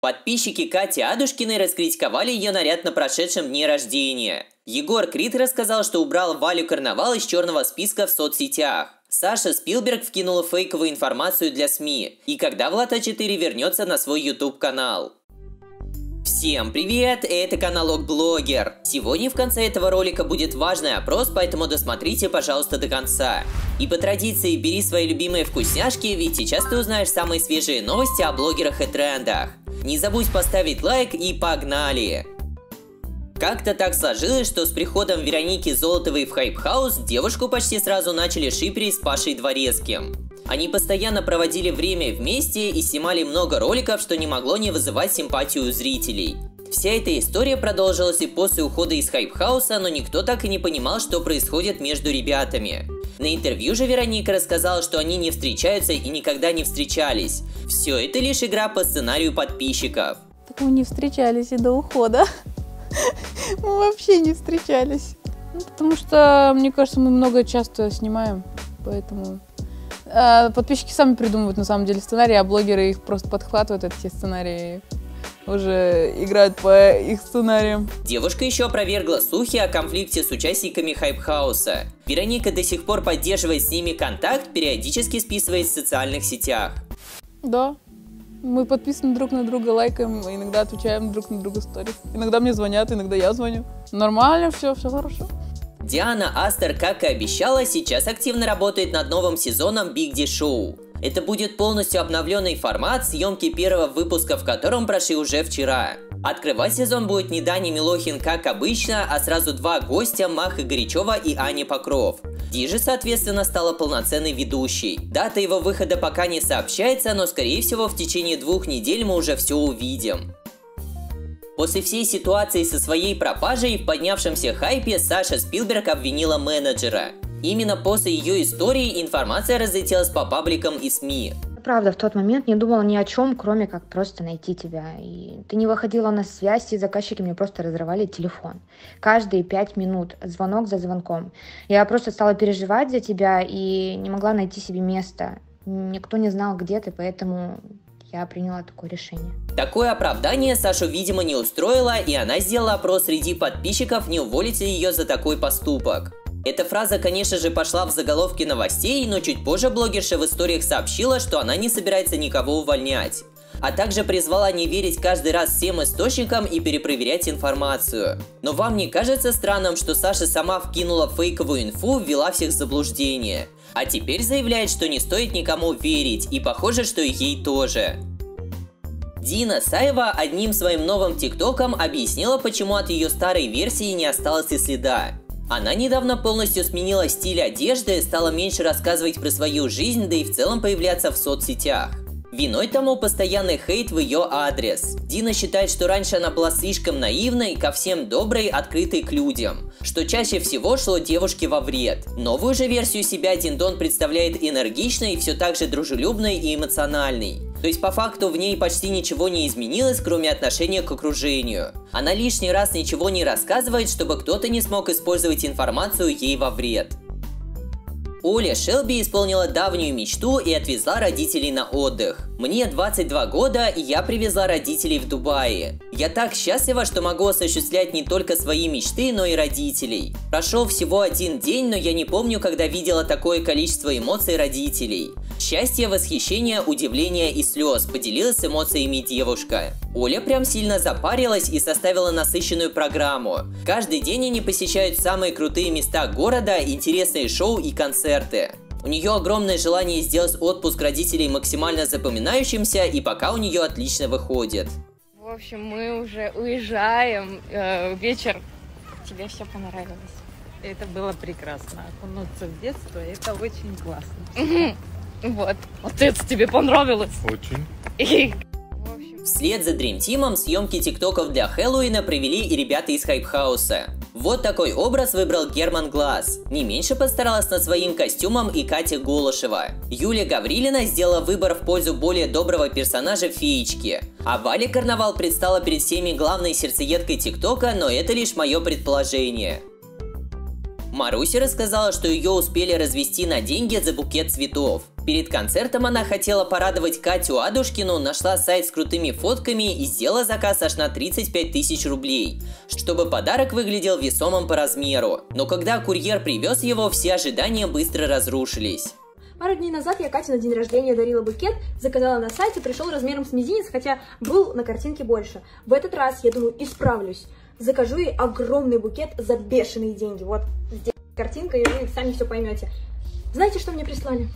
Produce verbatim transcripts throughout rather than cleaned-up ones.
Подписчики Кати Адушкиной раскритиковали ее наряд на прошедшем дне рождения. Егор Крид рассказал, что убрал Валю Карнавал из черного списка в соцсетях. Саша Спилберг вкинула фейковую информацию для СМИ. И когда Влад А четыре вернется на свой YouTube-канал. Всем привет, это канал Окблогер. Сегодня в конце этого ролика будет важный опрос, поэтому досмотрите, пожалуйста, до конца. И по традиции бери свои любимые вкусняшки, ведь сейчас ты узнаешь самые свежие новости о блогерах и трендах. Не забудь поставить лайк и погнали! Как-то так сложилось, что с приходом Вероники Золотовой в Hype House девушку почти сразу начали шиперить с Пашей Дворецким. Они постоянно проводили время вместе и снимали много роликов, что не могло не вызывать симпатию у зрителей. Вся эта история продолжилась и после ухода из Hype House, но никто так и не понимал, что происходит между ребятами. На интервью же Вероника рассказала, что они не встречаются и никогда не встречались. Все это лишь игра по сценарию подписчиков. Так мы не встречались и до ухода. Мы вообще не встречались. Ну, потому что, мне кажется, мы много часто снимаем, поэтому... А подписчики сами придумывают на самом деле сценарии, а блогеры их просто подхватывают, эти сценарии, уже играют по их сценариям. Девушка еще опровергла слухи о конфликте с участниками Hype House. Вероника до сих пор поддерживает с ними контакт, периодически списываясь в социальных сетях. Да. Мы подписаны друг на друга, лайкаем, иногда отвечаем друг на друга сторис. Иногда мне звонят, иногда я звоню. Нормально, все, все хорошо. Диана Астер, как и обещала, сейчас активно работает над новым сезоном Big D Show. Это будет полностью обновленный формат, съемки первого выпуска в котором прошли уже вчера. Открывать сезон будет не Даня Милохин, как обычно, а сразу два гостя, Маха Горячева и Аня Покров. Ди же, соответственно, стала полноценной ведущей. Дата его выхода пока не сообщается, но скорее всего в течение двух недель мы уже все увидим. После всей ситуации со своей пропажей в поднявшемся хайпе Саша Спилберг обвинила менеджера. Именно после ее истории информация разлетелась по пабликам и СМИ. Правда, в тот момент не думала ни о чем, кроме как просто найти тебя. И ты не выходила на связь, и заказчики мне просто разрывали телефон. Каждые пять минут, звонок за звонком. Я просто стала переживать за тебя и не могла найти себе места. Никто не знал, где ты, поэтому я приняла такое решение. Такое оправдание Сашу, видимо, не устроило, и она сделала опрос среди подписчиков, не уволить ли ее за такой поступок. Эта фраза, конечно же, пошла в заголовки новостей, но чуть позже блогерша в историях сообщила, что она не собирается никого увольнять. А также призвала не верить каждый раз всем источникам и перепроверять информацию. Но вам не кажется странным, что Саша сама вкинула фейковую инфу, ввела всех в заблуждение? А теперь заявляет, что не стоит никому верить, и похоже, что и ей тоже. Дина Саева одним своим новым тиктоком объяснила, почему от ее старой версии не осталось и следа. Она недавно полностью сменила стиль одежды, стала меньше рассказывать про свою жизнь, да и в целом появляться в соцсетях. Виной тому постоянный хейт в ее адрес. Дина считает, что раньше она была слишком наивной, ко всем доброй, открытой к людям, что чаще всего шло девушке во вред. Новую же версию себя Диндон представляет энергичной, все так же дружелюбной и эмоциональной. То есть по факту в ней почти ничего не изменилось, кроме отношения к окружению. Она лишний раз ничего не рассказывает, чтобы кто-то не смог использовать информацию ей во вред. Оля Шелби исполнила давнюю мечту и отвезла родителей на отдых. Мне двадцать два года, и я привезла родителей в Дубае. Я так счастлива, что могу осуществлять не только свои мечты, но и родителей. Прошел всего один день, но я не помню, когда видела такое количество эмоций родителей. Счастье, восхищение, удивление и слез, поделилась эмоциями девушка. Оля прям сильно запарилась и составила насыщенную программу. Каждый день они посещают самые крутые места города, интересные шоу и концерты. У нее огромное желание сделать отпуск родителей максимально запоминающимся, и пока у нее отлично выходит. В общем, мы уже уезжаем. Э, вечер. Тебе все понравилось? Это было прекрасно. Окунуться в детство, это очень классно. Вот. Вот это тебе понравилось? Очень. Вслед за Dream Team'ом съемки тиктоков для Хэллоуина провели и ребята из Hype House. Вот такой образ выбрал Герман Глаз. Не меньше постаралась над своим костюмом и Катя Голышева. Юлия Гаврилина сделала выбор в пользу более доброго персонажа Феечки. А Валя Карнавал предстала перед всеми главной сердцеедкой тиктока, но это лишь мое предположение. Маруся рассказала, что ее успели развести на деньги за букет цветов. Перед концертом она хотела порадовать Катю Адушкину, нашла сайт с крутыми фотками и сделала заказ аж на тридцать пять тысяч рублей, чтобы подарок выглядел весомым по размеру. Но когда курьер привез его, все ожидания быстро разрушились. Пару дней назад я Кате на день рождения дарила букет, заказала на сайте, пришел размером с мизинец, хотя был на картинке больше. В этот раз, я думаю, исправлюсь. Закажу ей огромный букет за бешеные деньги. Вот здесь картинка, и вы сами все поймете. Знаете, что мне прислали?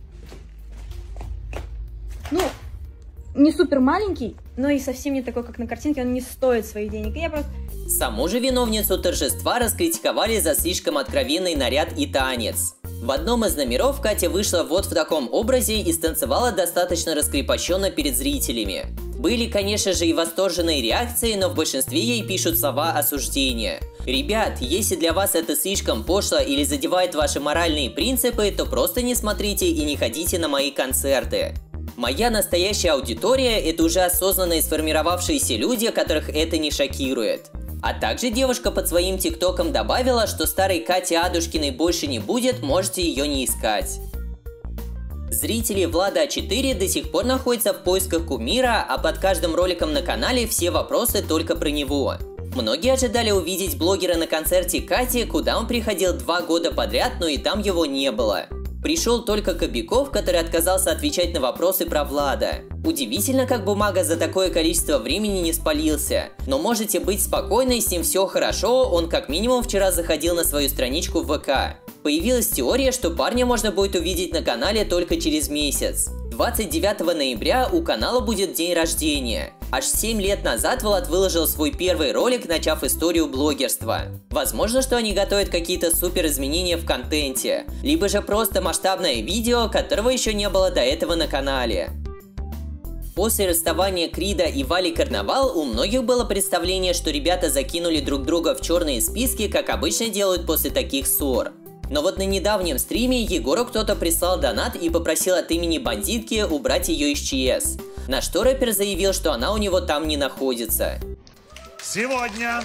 Ну, не супер маленький, но и совсем не такой, как на картинке, он не стоит своих денег. И я просто... Саму же виновницу торжества раскритиковали за слишком откровенный наряд и танец. В одном из номеров Катя вышла вот в таком образе и станцевала достаточно раскрепощенно перед зрителями. Были, конечно же, и восторженные реакции, но в большинстве ей пишут слова осуждения. Ребят, если для вас это слишком пошло или задевает ваши моральные принципы, то просто не смотрите и не ходите на мои концерты. Моя настоящая аудитория – это уже осознанные сформировавшиеся люди, которых это не шокирует. А также девушка под своим тиктоком добавила, что старой Кати Адушкиной больше не будет, можете ее не искать. Зрители Влада а четыре до сих пор находятся в поисках кумира, а под каждым роликом на канале все вопросы только про него. Многие ожидали увидеть блогера на концерте Кати, куда он приходил два года подряд, но и там его не было. Пришел только Кобяков, который отказался отвечать на вопросы про Влада. Удивительно, как бумага за такое количество времени не спалился. Но можете быть спокойны, с ним все хорошо, он как минимум вчера заходил на свою страничку в вэ ка. Появилась теория, что парня можно будет увидеть на канале только через месяц. двадцать девятого ноября у канала будет день рождения. Аж семь лет назад Влад выложил свой первый ролик, начав историю блогерства. Возможно, что они готовят какие-то супер изменения в контенте, либо же просто масштабное видео, которого еще не было до этого на канале. После расставания Крида и Вали Карнавал у многих было представление, что ребята закинули друг друга в черные списки, как обычно делают после таких ссор. Но вот на недавнем стриме Егору кто-то прислал донат и попросил от имени бандитки убрать ее из че эс. На что рэпер заявил, что она у него там не находится. Сегодня...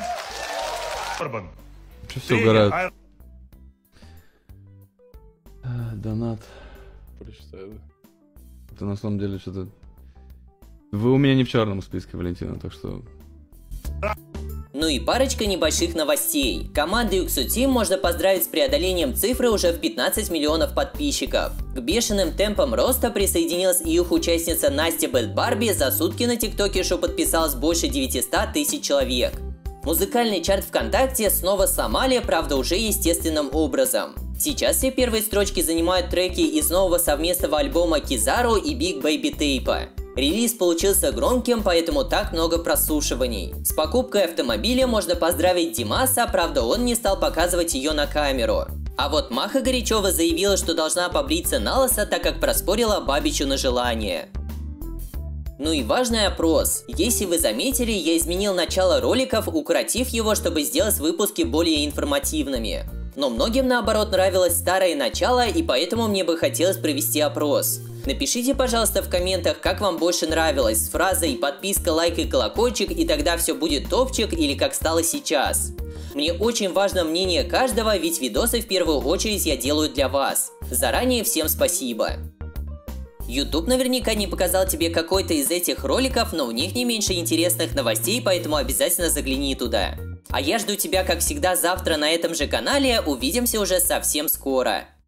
Что все угорают? А, донат. Прочитаю. Это на самом деле что-то... Вы у меня не в черном списке, Валентина, так что... Ну и парочка небольших новостей. Команду Юксу Team можно поздравить с преодолением цифры уже в пятнадцать миллионов подписчиков. К бешеным темпам роста присоединилась и их участница Настя Бэд Барби, за сутки на ТикТоке шоу подписалось больше девятисот тысяч человек. Музыкальный чарт ВКонтакте снова сломали, правда уже естественным образом. Сейчас все первые строчки занимают треки из нового совместного альбома Кизару и Big Baby Tape. Релиз получился громким, поэтому так много прослушиваний. С покупкой автомобиля можно поздравить Димаса, правда он не стал показывать ее на камеру. А вот Маха Горячева заявила, что должна побриться налысо, так как проспорила Бабичу на желание. Ну и важный опрос. Если вы заметили, я изменил начало роликов, укоротив его, чтобы сделать выпуски более информативными. Но многим наоборот нравилось старое начало, и поэтому мне бы хотелось провести опрос. Напишите, пожалуйста, в комментах, как вам больше нравилось, с фразой «подписка, лайк и колокольчик, и тогда все будет топчик» или «как стало сейчас». Мне очень важно мнение каждого, ведь видосы в первую очередь я делаю для вас. Заранее всем спасибо. YouTube наверняка не показал тебе какой-то из этих роликов, но у них не меньше интересных новостей, поэтому обязательно загляни туда. А я жду тебя, как всегда, завтра на этом же канале. Увидимся уже совсем скоро.